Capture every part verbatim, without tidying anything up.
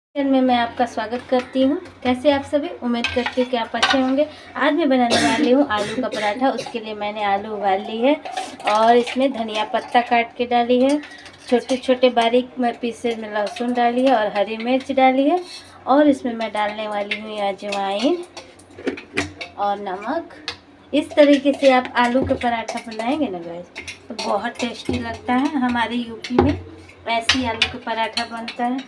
में मैं आपका स्वागत करती हूँ। कैसे आप सभी, उम्मीद करती हूँ कि आप अच्छे होंगे। आज मैं बनाने वाली हूँ आलू का पराठा। उसके लिए मैंने आलू उबाल ली है और इसमें धनिया पत्ता काट के डाली है, छोटे छोटे बारीक में पीसे में लहसुन डाली है और हरी मिर्च डाली है। और इसमें मैं डालने वाली हूँ अजवाइन और नमक। इस तरीके से आप आलू का पराठा बनाएंगे ना गाइस तो बहुत टेस्टी लगता है। हमारे यूपी में ऐसी आलू का पराठा बनता है।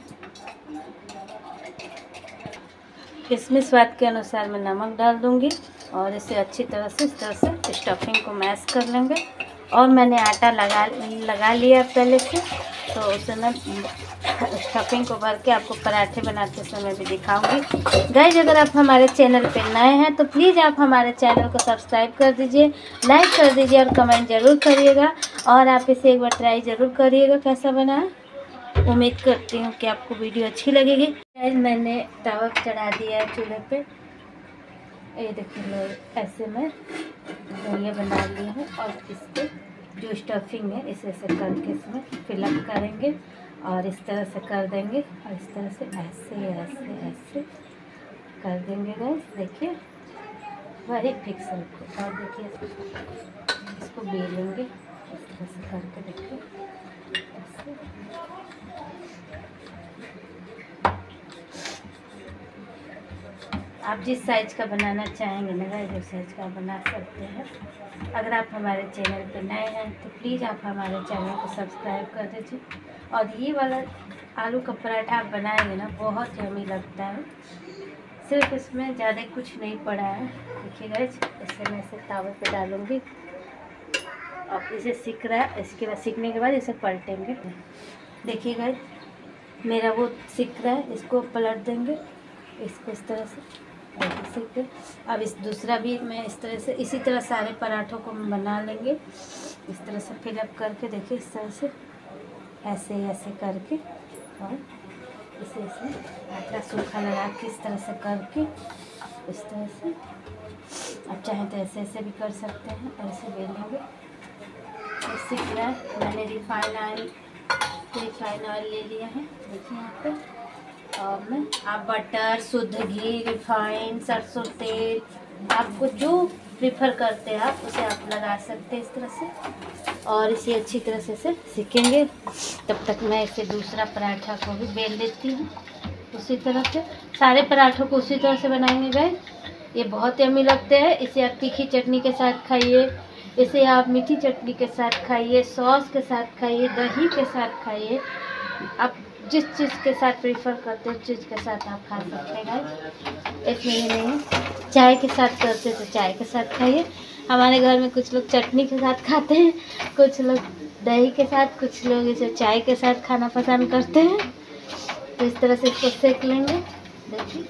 इसमें स्वाद के अनुसार मैं नमक डाल दूंगी और इसे अच्छी तरह से इस तरह से स्टफिंग को मैश कर लेंगे। और मैंने आटा लगा लगा लिया पहले से, तो उसे मैं स्टफिंग को भर के आपको पराठे बनाते समय भी दिखाऊंगी। गाइस, अगर आप हमारे चैनल पे नए हैं तो प्लीज़ आप हमारे चैनल को सब्सक्राइब कर दीजिए, लाइक कर दीजिए और कमेंट ज़रूर करिएगा। और आप इसे एक बार ट्राई ज़रूर करिएगा कैसा बना है। उम्मीद करती हूँ कि आपको वीडियो अच्छी लगेगी। गाइस, मैंने तवा चढ़ा दिया है चूल्हे पे। ये देखिए, लोग ऐसे में ये बना लिए हैं और इसके जो स्टफिंग है इसे ऐसे करके इसमें फिलअप करेंगे और इस तरह से कर देंगे और इस तरह से ऐसे ऐसे ऐसे कर देंगे। गाइस देखिए, वही फिक्स है। और देखिए इसको बेलेंगे इस तरह से करके, देखिए ऐसे। आप जिस साइज़ का बनाना चाहेंगे ना गाइस उस साइज़ का बना सकते हैं। अगर आप हमारे चैनल पर नए हैं तो प्लीज़ आप हमारे चैनल को सब्सक्राइब कर दीजिए। और ये वाला आलू का पराठा आप बनाएंगे ना बहुत यम्मी लगता है। सिर्फ इसमें ज़्यादा कुछ नहीं पड़ा है। देखिए गाइस, इसे मैं इसे तावे पे डालूँगी और इसे सीख रहा है। इसके बाद सीखने के बाद इसे पलटेंगे। देखिए गाइस, मेरा वो सीख रहा है, इसको पलट देंगे इसको इस तरह से सीख के। अब इस दूसरा भी मैं इस तरह से इसी तरह सारे पराठों को हम बना लेंगे इस तरह से फिलअप करके। देखिए इस तरह से ऐसे ऐसे करके और इसे इसमें आटा सूखा लगा के इस तरह से करके इस तरह से आप चाहें तो ऐसे ऐसे भी कर सकते हैं। ऐसे बेलेंगे। सीख रहा है। मैंने रिफाइन ऑयल रिफाइन ऑयल ले लिया है, देखिए यहाँ पे। और मैं आप बटर, शुद्ध घी, रिफाइन, सरसों तेल, आपको जो प्रीफर करते हैं आप उसे आप लगा सकते हैं इस तरह से। और इसे अच्छी तरह से इसे सीखेंगे। तब तक मैं इसे दूसरा पराठा को भी बेल लेती हूँ उसी तरह से। सारे पराठों को उसी तरह से बनाएंगे गाइस। ये बहुत यम्मी लगते हैं। इसे आप तीखी चटनी के साथ खाइए, इसे आप मीठी चटनी के साथ खाइए, सॉस के साथ खाइए, दही के साथ खाइए। आप जिस चीज़ के साथ प्रेफर करते हैं उस चीज़ के साथ आप खा सकते हैं गाइस। इसमें ये नहीं है। चाय के साथ करते तो चाय के साथ खाइए। हमारे घर में कुछ लोग चटनी के साथ खाते हैं, कुछ लोग दही के साथ, कुछ लोग इसे चाय के साथ खाना पसंद करते हैं। तो इस तरह से इसको सेक लेंगे। देखिए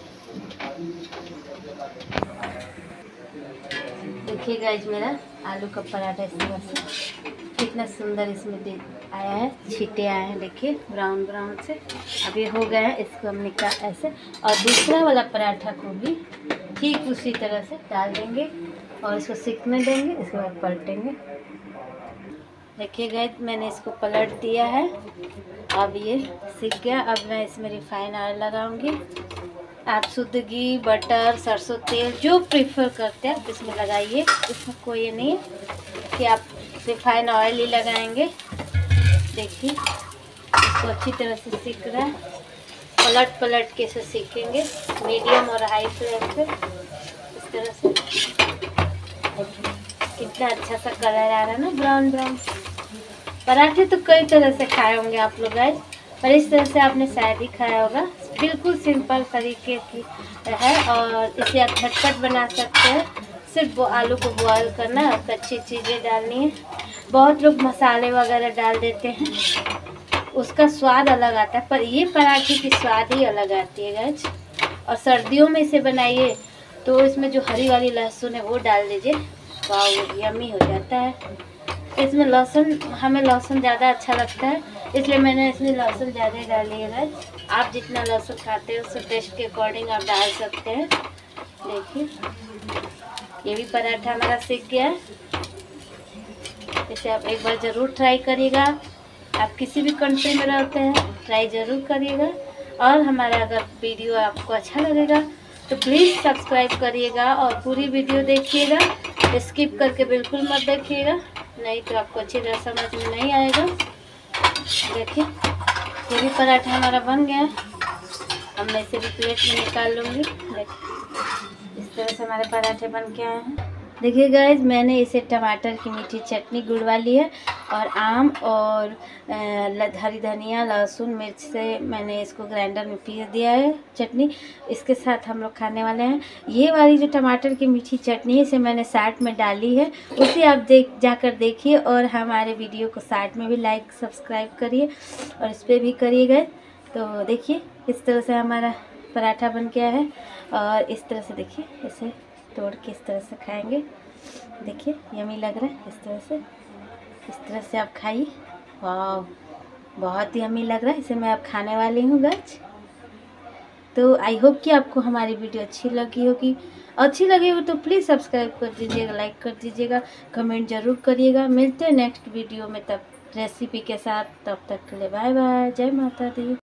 देखिए गाइस, मेरा आलू का पराठा इस तरह से कितना सुंदर इसमें दे आया है, छींटे आए हैं। देखिए ब्राउन ब्राउन से अब ये हो गया है। इसको हम निकाल ऐसे और दूसरा वाला पराठा को भी ठीक उसी तरह से डाल देंगे और इसको सिकने देंगे। इसके बाद पलटेंगे। देखिए गाइस, मैंने इसको पलट दिया है। अब ये सिक गया। अब मैं इसमें रिफाइन ऑयल लगाऊंगी। आप शुद्ध घी, बटर, सरसों तेल जो प्रीफर करते हैं आप इसमें लगाइए। इसमें कोई ये नहीं है कि आप रिफाइन ऑयल ही लगाएंगे। देखिए इसको अच्छी तरह से सीख रहा है। पलट पलट के इसे सीखेंगे मीडियम और हाई फ्लेम पे इस तरह से। कितना अच्छा सा कलर आ रहा है ना, ब्राउन ब्राउन। पराठे तो कई तरह से खाए होंगे आप लोग गाइस, पर इस तरह से आपने शायद ही खाया होगा। बिल्कुल सिंपल तरीके की है और इसे आप झटपट बना सकते हैं। सिर्फ वो आलू को बॉयल करना है और कच्ची चीज़ें डालनी है। बहुत लोग मसाले वगैरह डाल देते हैं, उसका स्वाद अलग आता है, पर ये पराठे की स्वाद ही अलग आती है गाइस। और सर्दियों में इसे बनाइए तो इसमें जो हरी वाली लहसुन है वो डाल दीजिए, वाह यम्मी हो जाता है। इसमें लहसुन, हमें लहसुन ज़्यादा अच्छा लगता है इसलिए मैंने इसमें लहसुन ज़्यादा डाली है गाइस। आप जितना लहसुन खाते हैं उससे टेस्ट के अकॉर्डिंग आप डाल सकते हैं। देखिए ये भी पराठा हमारा सीख गया है। इसे आप एक बार ज़रूर ट्राई करिएगा। आप किसी भी कंट्री में रहते हैं ट्राई ज़रूर करिएगा और हमारा अगर वीडियो आपको अच्छा लगेगा तो प्लीज़ सब्सक्राइब करिएगा और पूरी वीडियो देखिएगा, स्किप करके बिल्कुल मत देखिएगा, नहीं तो आपको अच्छी तरह समझ में नहीं आएगा। देखिए ये भी पराठा हमारा बन गया है, अब मैं इसे भी प्लेट में निकाल लूँगी। देखिए इस तरह से हमारे पराठे बन के आए हैं। देखिए गाइस, मैंने इसे टमाटर की मीठी चटनी गुड़ वाली है और आम और हरी धनिया लहसुन मिर्च से मैंने इसको ग्राइंडर में पीस दिया है चटनी, इसके साथ हम लोग खाने वाले हैं। ये वाली जो टमाटर की मीठी चटनी है इसे मैंने साथ में डाली है, उसे आप देख जाकर देखिए और हमारे वीडियो को साथ में भी लाइक सब्सक्राइब करिए और इस पर भी करिएगा। तो देखिए इस तरह से हमारा पराठा बन गया है और इस तरह से देखिए इसे तोड़ के इस तरह से खाएंगे। देखिए यमी लग रहा है, इस तरह से इस तरह से आप खाइए। वाह बहुत ही यमी लग रहा है, इसे मैं अब खाने वाली हूँ गाइस। तो आई होप कि आपको हमारी वीडियो अच्छी लगी होगी, अच्छी लगी हो तो प्लीज़ सब्सक्राइब कर दीजिएगा, लाइक कर दीजिएगा, कमेंट ज़रूर करिएगा। मिलते हैं नेक्स्ट वीडियो में तब रेसिपी के साथ, तब तक के लिए बाय बाय, जय माता दी।